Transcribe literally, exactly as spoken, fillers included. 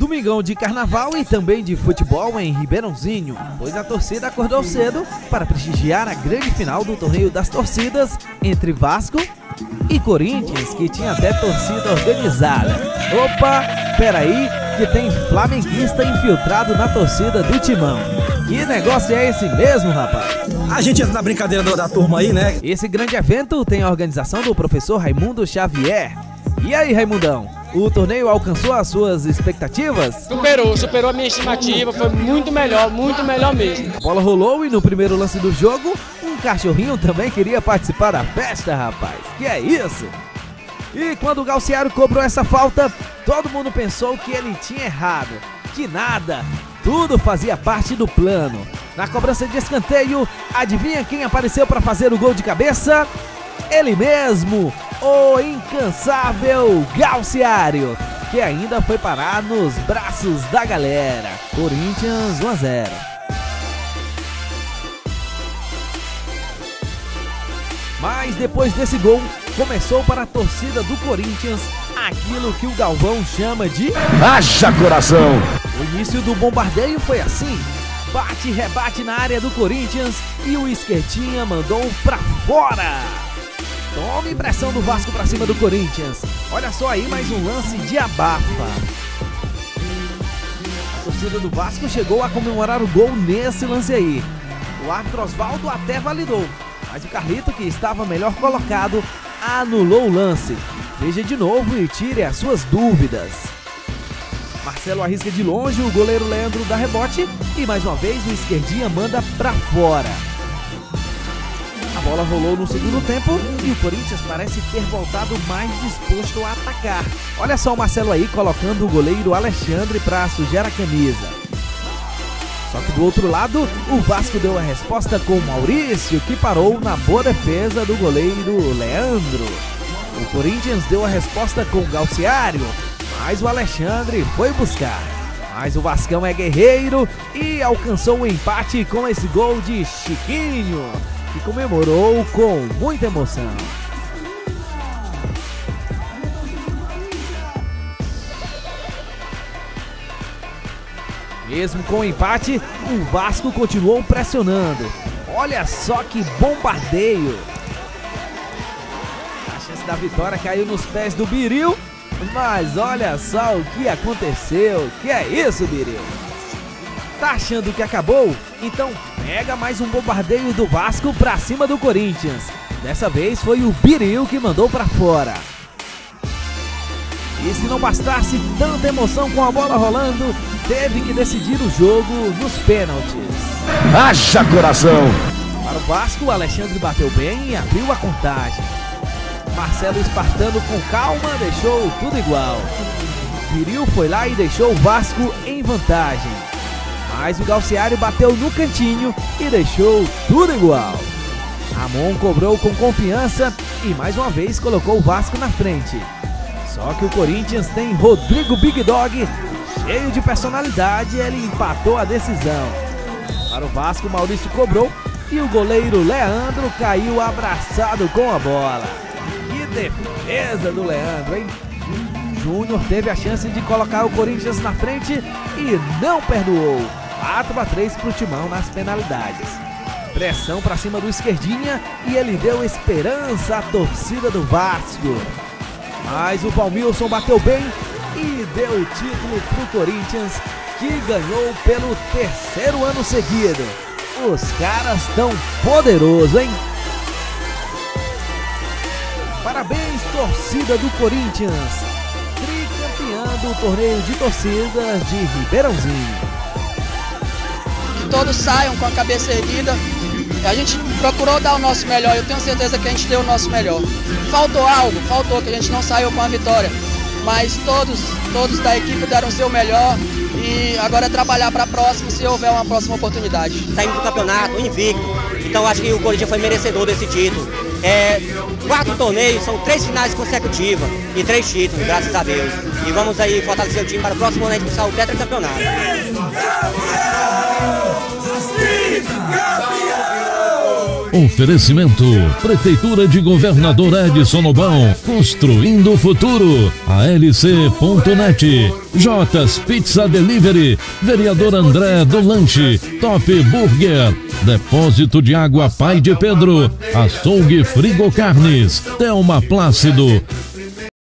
Domingão de carnaval e também de futebol em Ribeirãozinho, pois a torcida acordou cedo para prestigiar a grande final do torneio das torcidas entre Vasco e Corinthians, que tinha até torcida organizada. Opa, peraí, que tem flamenguista infiltrado na torcida do Timão. Que negócio é esse mesmo, rapaz? A gente entra na brincadeira da turma aí, né? Esse grande evento tem a organização do professor Raimundo Xavier. E aí, Raimundão, o torneio alcançou as suas expectativas? Superou, superou a minha estimativa, foi muito melhor, muito melhor mesmo. A bola rolou e no primeiro lance do jogo, um cachorrinho também queria participar da festa, rapaz. Que é isso? E quando o Galciário cobrou essa falta, todo mundo pensou que ele tinha errado. Que nada, tudo fazia parte do plano. Na cobrança de escanteio, adivinha quem apareceu para fazer o gol de cabeça? Ele mesmo, o incansável Galciário, que ainda foi parar nos braços da galera. Corinthians um a zero. Mas depois desse gol, começou para a torcida do Corinthians aquilo que o Galvão chama de haja coração. O início do bombardeio foi assim: bate e rebate na área do Corinthians e o esquerdinha mandou pra fora. Tome pressão do Vasco pra cima do Corinthians. Olha só aí mais um lance de abafa. A torcida do Vasco chegou a comemorar o gol nesse lance aí. O árbitro Osvaldo até validou, mas o Carlito, que estava melhor colocado, anulou o lance. Veja de novo e tire as suas dúvidas. Marcelo arrisca de longe, o goleiro Leandro dá rebote e mais uma vez o esquerdinha manda pra fora. A bola rolou no segundo tempo e o Corinthians parece ter voltado mais disposto a atacar. Olha só o Marcelo aí colocando o goleiro Alexandre para sujar a camisa. Só que do outro lado, o Vasco deu a resposta com o Maurício, que parou na boa defesa do goleiro Leandro. O Corinthians deu a resposta com o Galciário, mas o Alexandre foi buscar. Mas o Vascão é guerreiro e alcançou o empate com esse gol de Chiquinho, que comemorou com muita emoção. Mesmo com o empate, o Vasco continuou pressionando. Olha só que bombardeio! A chance da vitória caiu nos pés do Biril, mas olha só o que aconteceu. Que é isso, Biril? Tá achando que acabou? Então pega mais um bombardeio do Vasco pra cima do Corinthians. Dessa vez foi o Biril que mandou pra fora. E se não bastasse tanta emoção com a bola rolando, teve que decidir o jogo nos pênaltis. Haja coração! Para o Vasco, o Alexandre bateu bem e abriu a contagem. Marcelo Espartano com calma deixou tudo igual. Biril foi lá e deixou o Vasco em vantagem. Mas o Galciário bateu no cantinho e deixou tudo igual. Ramon cobrou com confiança e mais uma vez colocou o Vasco na frente. Só que o Corinthians tem Rodrigo Big Dog, cheio de personalidade, e ele empatou a decisão. Para o Vasco, Maurício cobrou e o goleiro Leandro caiu abraçado com a bola. Que defesa do Leandro, hein? Júnior teve a chance de colocar o Corinthians na frente e não perdoou. quatro a três para o Timão nas penalidades. Pressão para cima do esquerdinha e ele deu esperança à torcida do Vasco. Mas o Valmilson bateu bem e deu o título para o Corinthians, que ganhou pelo terceiro ano seguido. Os caras tão poderosos, hein? Parabéns, torcida do Corinthians, tricampeã do torneio de torcidas de Ribeirãozinho. Que todos saiam com a cabeça erguida. A gente procurou dar o nosso melhor, eu tenho certeza que a gente deu o nosso melhor. Faltou algo, faltou, que a gente não saiu com a vitória. Mas todos, todos da equipe deram o seu melhor e agora é trabalhar para a próxima, se houver uma próxima oportunidade. Está indo para o campeonato, invicto, então acho que o Corinthians foi merecedor desse título. É, quatro torneios, são três finais consecutivas e três títulos, graças a Deus. E vamos aí fortalecer o time para o próximo ano a gente buscar o tetracampeonato. Oferecimento: Prefeitura de Governador Edson Lobão, construindo o futuro. A L C ponto net, Jotas Pizza Delivery, Vereador André do Lanche, Top Burger, Depósito de Água Pai de Pedro, Açougue Frigo Carnes, Thelma Plácido,